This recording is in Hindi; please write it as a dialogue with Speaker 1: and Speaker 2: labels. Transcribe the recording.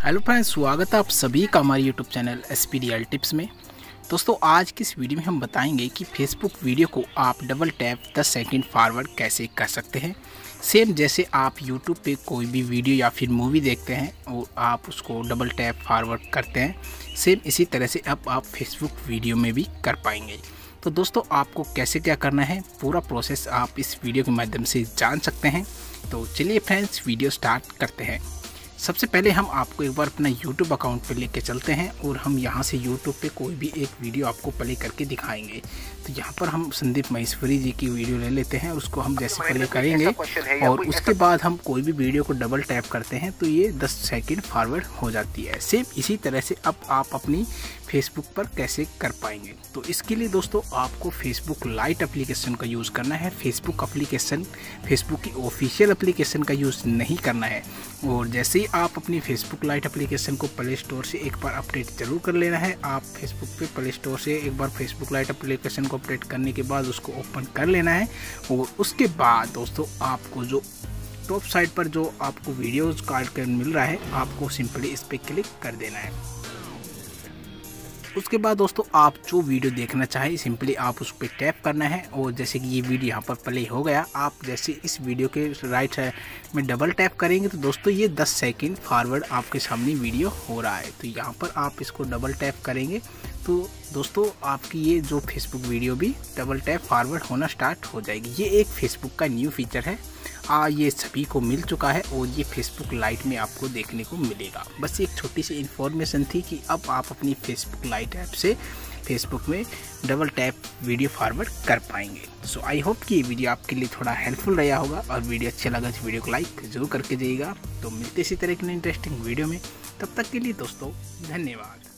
Speaker 1: हेलो फ्रेंड्स, स्वागत है आप सभी का हमारे YouTube channel SP real tips में। दोस्तों, आज की इस वीडियो में हम बताएंगे कि फेसबुक वीडियो को आप डबल टैप 10 सेकंड फॉरवर्ड कैसे कर सकते हैं। सेम जैसे आप यूट्यूब पे कोई भी वीडियो या फिर मूवी देखते हैं और आप उसको डबल टैप फॉरवर्ड करते हैं, सेम इसी तरह से अब आप फेसबुक वीडियो में भी कर पाएंगे। तो दोस्तों, आपको कैसे क्या करना है पूरा प्रोसेस आप इस वीडियो के माध्यम से जान सकते हैं। तो चलिए फ्रेंड्स, वीडियो स्टार्ट करते हैं। सबसे पहले हम आपको एक बार अपना YouTube अकाउंट पे लेके चलते हैं और हम यहाँ से YouTube पे कोई भी एक वीडियो आपको प्ले करके दिखाएंगे। तो यहाँ पर हम संदीप महेश्वरी जी की वीडियो ले लेते हैं, उसको हम जैसे प्ले करेंगे और उसके बाद हम कोई भी वीडियो को डबल टैप करते हैं तो ये 10 सेकंड फॉरवर्ड हो जाती है। सेम इसी तरह से अब आप अपनी फेसबुक पर कैसे कर पाएंगे। तो इसके लिए दोस्तों आपको फेसबुक लाइट एप्लीकेशन का यूज़ करना है। फेसबुक एप्लीकेशन फेसबुक की ऑफिशियल एप्लीकेशन का यूज़ नहीं करना है। और जैसे ही आप अपनी फेसबुक लाइट एप्लीकेशन को प्ले स्टोर से एक बार अपडेट जरूर कर लेना है। आप फेसबुक पे प्ले स्टोर से एक बार फेसबुक लाइट एप्लीकेशन को अपडेट करने के बाद उसको ओपन कर लेना है। और उसके बाद दोस्तों आपको जो टॉप साइड पर जो आपको वीडियोज़ का आइकन मिल रहा है, आपको सिंपली इस पर क्लिक कर देना है। उसके बाद दोस्तों आप जो वीडियो देखना चाहें सिंपली आप उस पर टैप करना है। और जैसे कि ये वीडियो यहाँ पर प्ले हो गया, आप जैसे इस वीडियो के राइट साइड में डबल टैप करेंगे तो दोस्तों ये 10 सेकंड फॉरवर्ड आपके सामने वीडियो हो रहा है। तो यहाँ पर आप इसको डबल टैप करेंगे तो दोस्तों आपकी ये जो फेसबुक वीडियो भी डबल टैप फॉरवर्ड होना स्टार्ट हो जाएगी। ये एक फेसबुक का न्यू फीचर है, ये सभी को मिल चुका है और ये फेसबुक लाइट में आपको देखने को मिलेगा। बस एक छोटी सी इन्फॉर्मेशन थी कि अब आप अपनी फेसबुक लाइट ऐप से फेसबुक में डबल टैप वीडियो फॉरवर्ड कर पाएंगे। सो आई होप कि ये वीडियो आपके लिए थोड़ा हेल्पफुल रहा होगा और वीडियो अच्छा लगा तो वीडियो को लाइक जरूर करके जाइएगा। तो मिलते इसी तरह की इंटरेस्टिंग वीडियो में, तब तक के लिए दोस्तों धन्यवाद।